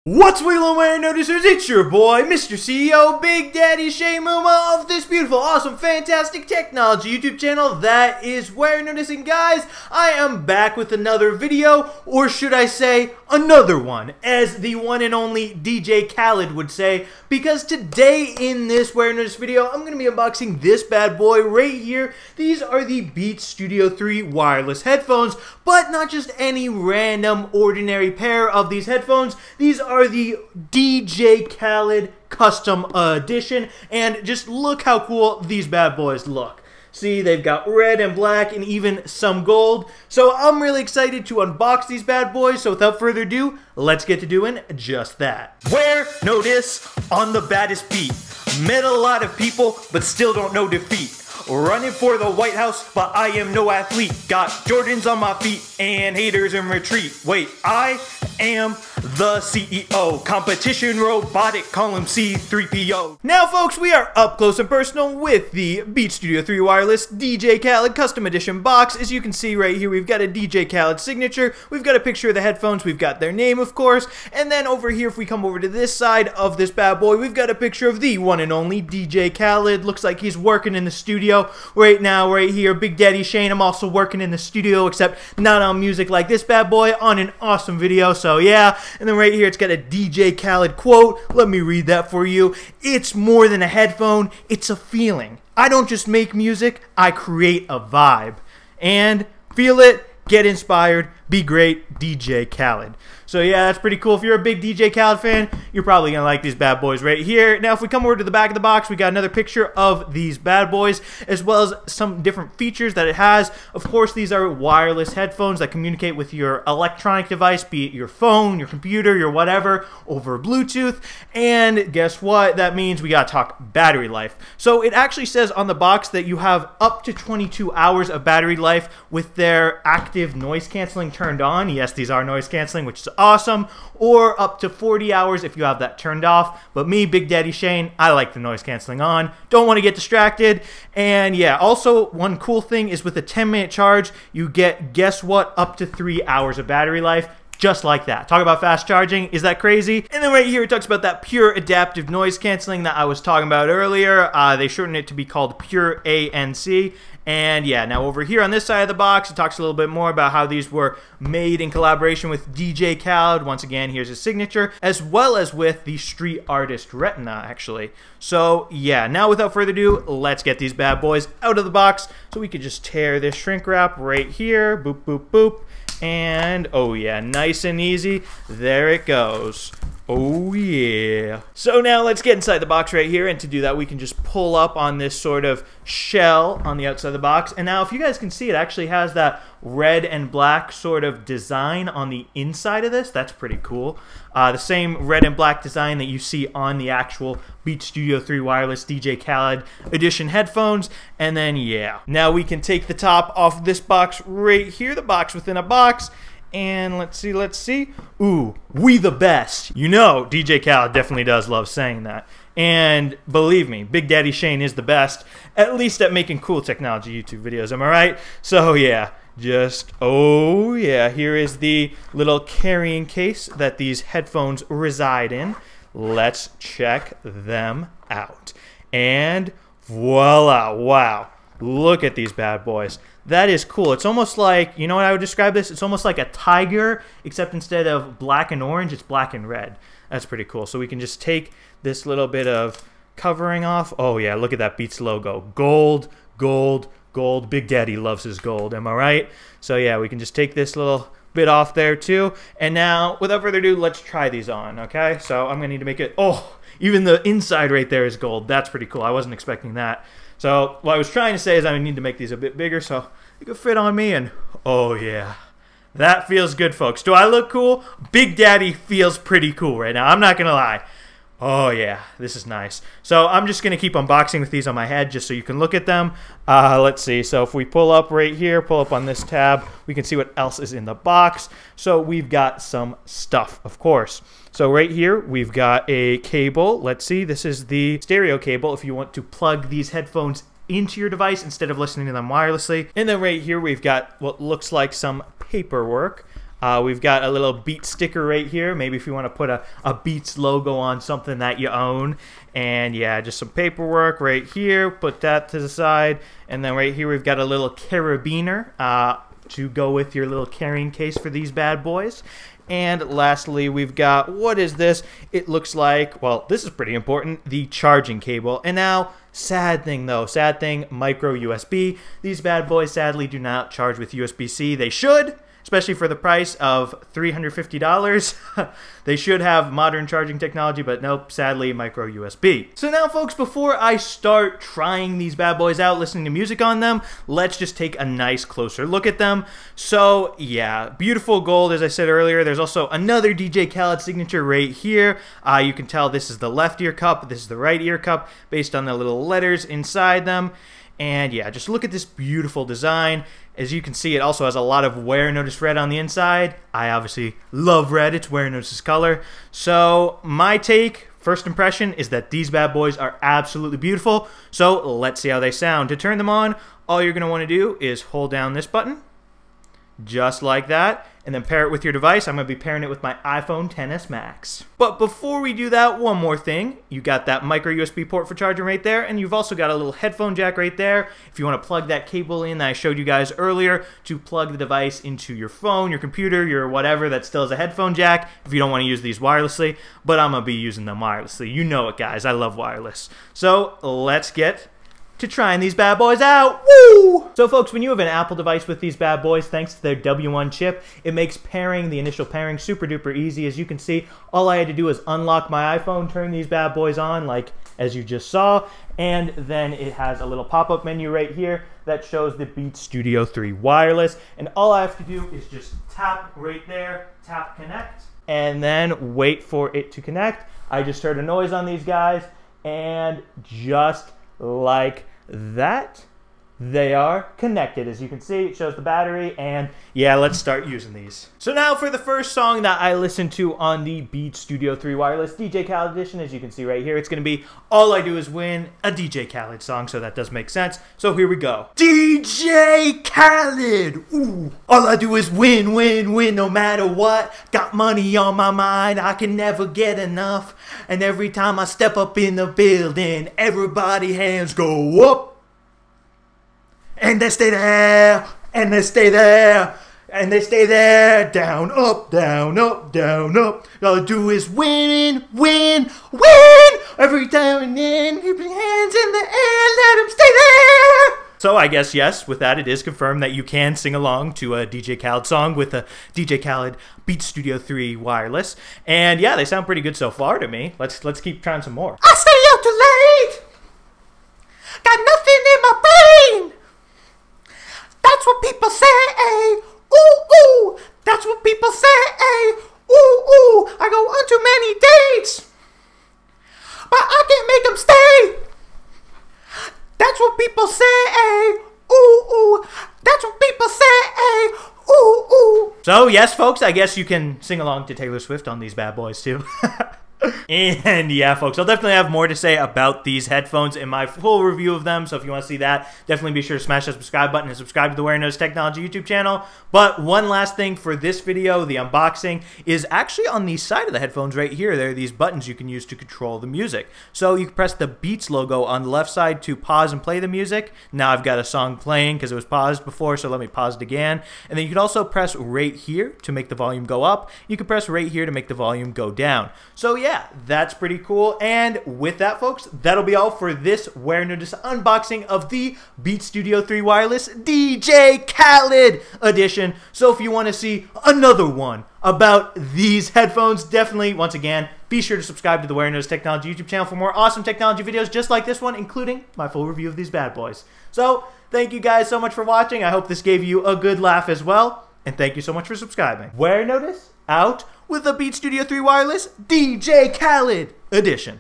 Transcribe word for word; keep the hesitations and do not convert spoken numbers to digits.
What's Wheelin' Wearing Noticers? It's your boy, Mister C E O, Big Daddy Shane Muma of this beautiful, awesome, fantastic technology YouTube channel that is Wearing Noticing. Guys, I am back with another video, or should I say, another one, as the one and only D J Khaled would say, because today in this Wearing Notice video, I'm going to be unboxing this bad boy right here. These are the Beats Studio three wireless headphones, but not just any random, ordinary pair of these headphones. These are the D J Khaled Custom Edition, and just look how cool these bad boys look. See, they've got red and black and even some gold. So I'm really excited to unbox these bad boys. So without further ado, let's get to doing just that. Wear Notice on the baddest beat. Met a lot of people, but still don't know defeat. Running for the White House, but I am no athlete. Got Jordans on my feet and haters in retreat. Wait, I am the C E O. Competition robotic, call him C three P O. Now folks, we are up close and personal with the Beats Studio three Wireless D J Khaled Custom Edition box. As you can see right here, we've got a D J Khaled signature. We've got a picture of the headphones. We've got their name, of course. And then over here, if we come over to this side of this bad boy, we've got a picture of the one and only D J Khaled. Looks like he's working in the studio right now, right here. Big Daddy Shane, I'm also working in the studio, except not on music like this bad boy, on an awesome video. So yeah, and then right here it's got a D J Khaled quote. Let me read that for you. It's more than a headphone, it's a feeling. I don't just make music, I create a vibe. And feel it, get inspired, be great, D J Khaled. So yeah, that's pretty cool. If you're a big D J Khaled fan, you're probably gonna like these bad boys right here. Now if we come over to the back of the box, we got another picture of these bad boys, as well as some different features that it has. Of course, these are wireless headphones that communicate with your electronic device, be it your phone, your computer, your whatever, over Bluetooth. And guess what? That means we gotta talk battery life. So it actually says on the box that you have up to twenty-two hours of battery life with their active noise canceling turned on. Yes, these are noise canceling, which is awesome. Or up to forty hours if you have that turned off. But me, Big Daddy Shane, I like the noise canceling on. Don't want to get distracted. And yeah, also one cool thing is with a ten minute charge, you get, guess what, up to three hours of battery life. Just like that. Talk about fast charging. Is that crazy? And then right here it talks about that pure adaptive noise canceling that I was talking about earlier. Uh, they shortened it to be called Pure A N C. And yeah, now over here on this side of the box, it talks a little bit more about how these were made in collaboration with D J Khaled. Once again, here's his signature, as well as with the street artist Retina, actually. So yeah, now without further ado, let's get these bad boys out of the box. So we could just tear this shrink wrap right here. Boop, boop, boop. And oh yeah, nice and easy. There it goes. Oh yeah. So now let's get inside the box right here, and to do that we can just pull up on this sort of shell on the outside of the box. And now if you guys can see, it actually has that red and black sort of design on the inside of this. That's pretty cool. Uh, the same red and black design that you see on the actual Beats Studio three Wireless D J Khaled Edition headphones. And then yeah, now we can take the top off this box right here, the box within a box. And let's see, let's see. Ooh, we the best. You know, D J Khaled definitely does love saying that. And believe me, Big Daddy Shane is the best, at least at making cool technology YouTube videos, am I right? So yeah, just, oh yeah, here is the little carrying case that these headphones reside in. Let's check them out. And voila, wow. Look at these bad boys. That is cool. It's almost like, you know what I would describe this? It's almost like a tiger, except instead of black and orange, it's black and red. That's pretty cool. So we can just take this little bit of covering off. Oh yeah, look at that Beats logo. Gold, gold, gold. Big Daddy loves his gold, am I right? So yeah, we can just take this little bit off there too. And now, without further ado, let's try these on, okay? So I'm gonna need to make it, oh, even the inside right there is gold. That's pretty cool. I wasn't expecting that. So what I was trying to say is I need to make these a bit bigger so they could fit on me, and oh yeah, that feels good, folks. Do I look cool? Big Daddy feels pretty cool right now. I'm not gonna lie. Oh yeah, this is nice. So I'm just gonna keep unboxing with these on my head just so you can look at them. Uh, let's see. So if we pull up right here, pull up on this tab, we can see what else is in the box. So we've got some stuff, of course. So right here, we've got a cable. Let's see, this is the stereo cable if you want to plug these headphones into your device instead of listening to them wirelessly. And then right here, we've got what looks like some paperwork. Uh, we've got a little Beats sticker right here. Maybe if you want to put a, a Beats logo on something that you own. And yeah, just some paperwork right here. Put that to the side. And then right here we've got a little carabiner uh, to go with your little carrying case for these bad boys. And lastly, we've got, what is this? It looks like, well, this is pretty important, the charging cable. And now, sad thing though, sad thing, micro U S B. These bad boys sadly do not charge with U S B C. They should, especially for the price of three hundred fifty dollars. They should have modern charging technology, but nope, sadly, micro U S B. So now, folks, before I start trying these bad boys out, listening to music on them, let's just take a nice closer look at them. So, yeah, beautiful gold, as I said earlier. There's also another D J Khaled signature right here. Uh, you can tell this is the left ear cup, this is the right ear cup, based on the little letters inside them. And yeah, just look at this beautiful design. As you can see, it also has a lot of Wear Notice red on the inside. I obviously love red. It's Wear Notice's color. So my take, first impression, is that these bad boys are absolutely beautiful. So let's see how they sound. To turn them on, all you're going to want to do is hold down this button, just like that, and then pair it with your device. I'm going to be pairing it with my iPhone X S Max. But before we do that, one more thing. You got that micro U S B port for charging right there, and you've also got a little headphone jack right there. If you want to plug that cable in that I showed you guys earlier to plug the device into your phone, your computer, your whatever that still has a headphone jack, if you don't want to use these wirelessly, but I'm going to be using them wirelessly. You know it, guys. I love wireless. So let's get to trying these bad boys out. Woo! So folks, when you have an Apple device with these bad boys, thanks to their W one chip, it makes pairing, the initial pairing, super duper easy. As you can see, all I had to do was unlock my iPhone, turn these bad boys on, like as you just saw, and then it has a little pop-up menu right here that shows the Beats Studio three wireless, and all I have to do is just tap right there, tap connect, and then wait for it to connect. I just heard a noise on these guys, and just like that, they are connected. As you can see, it shows the battery, and yeah, let's start using these. So now for the first song that I listened to on the Beats Studio three Wireless D J Khaled edition. As you can see right here, it's going to be All I Do Is Win, a D J Khaled song, so that does make sense. So here we go. D J Khaled! Ooh, all I do is win, win, win, no matter what. Got money on my mind, I can never get enough. And every time I step up in the building, everybody hands go up. And they stay there, and they stay there, and they stay there, down, up, down, up, down, up. All I do is win, win, win. Every time and then, keep your hands in the air, let them stay there. So I guess, yes, with that, it is confirmed that you can sing along to a D J Khaled song with a D J Khaled Beats Studio three Wireless. And yeah, they sound pretty good so far to me. Let's, let's keep trying some more. I stay out too late. Got nothing in my brain. That's what people say, ooh, ooh. That's what people say, ooh, ooh. I go on too many dates, but I can't make them stay. That's what people say, ooh, ooh. That's what people say, ooh, ooh. So, yes, folks, I guess you can sing along to Taylor Swift on these bad boys, too. And yeah, folks, I'll definitely have more to say about these headphones in my full review of them. So if you want to see that, definitely be sure to smash that subscribe button and subscribe to the Wear Notice Technology YouTube channel. But one last thing for this video, the unboxing, is actually on the side of the headphones right here. There are these buttons you can use to control the music. So you can press the Beats logo on the left side to pause and play the music. Now I've got a song playing because it was paused before, so let me pause it again. And then you can also press right here to make the volume go up. You can press right here to make the volume go down. So yeah. Yeah, that's pretty cool. And with that, folks, that'll be all for this Wear Notice unboxing of the Beats Studio three Wireless D J Khaled edition. So if you want to see another one about these headphones, definitely, once again, be sure to subscribe to the Wear Notice Technology YouTube channel for more awesome technology videos just like this one, including my full review of these bad boys. So thank you guys so much for watching. I hope this gave you a good laugh as well. And thank you so much for subscribing. Wear Notice out with the Beats Studio three Wireless D J Khaled edition.